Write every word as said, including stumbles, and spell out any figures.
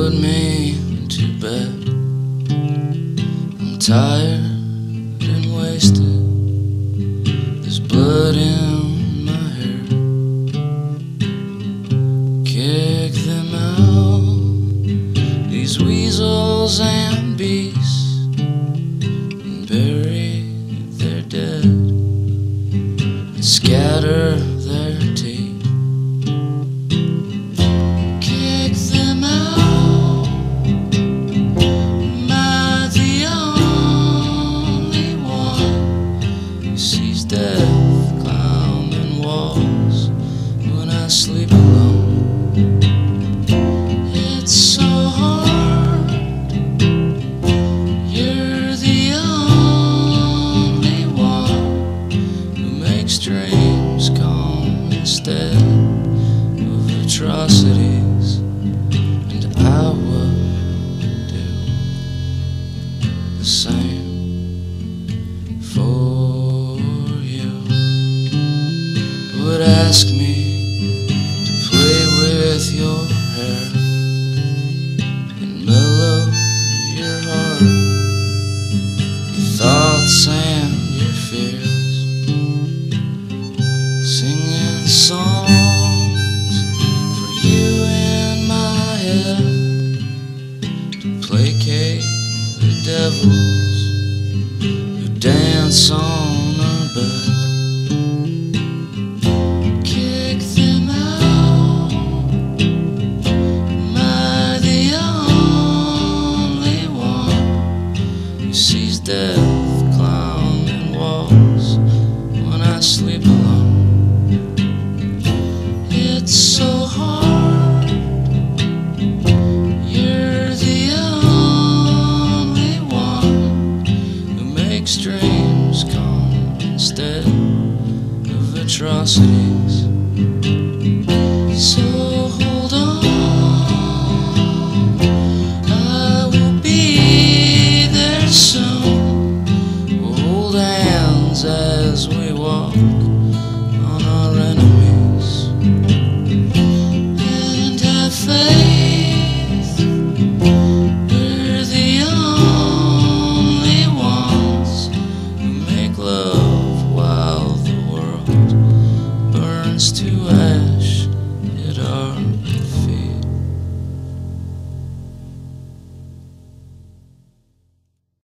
put me to bed. I'm tired and wasted. There's blood in my hair. Kick them out, these weasels and beasts, and bury their dead and scatter their teeth. Kick them out. Am I the only one who sees death climbing walls when I sleep alone? It's so hard. You're the only one who makes dreams come instead of atrocities, and I would do the same for you. Would ask me to play with your hair and mellow your heart, your thoughts and your fears, singing songs for you in my head, to placate the devils who dance on our bed. Kick them out. Am I the only one who sees death climbing walls when I sleep alone? It's so hard. You're the only one who makes dreams come instead of atrocities. So hold on, I will be there soon. We'll hold hands as we walk on our enemies, and have faith. We're the only ones who make love while the world burns to ash.